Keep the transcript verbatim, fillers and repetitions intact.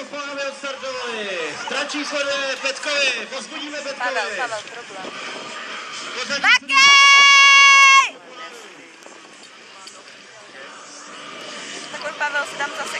Pánovi odstartovali. Tračí sleduje Petkovi. Pozbudíme Petkovi. Pavel, Pavel, problém. Pořadí... Takový Pavel si tam zase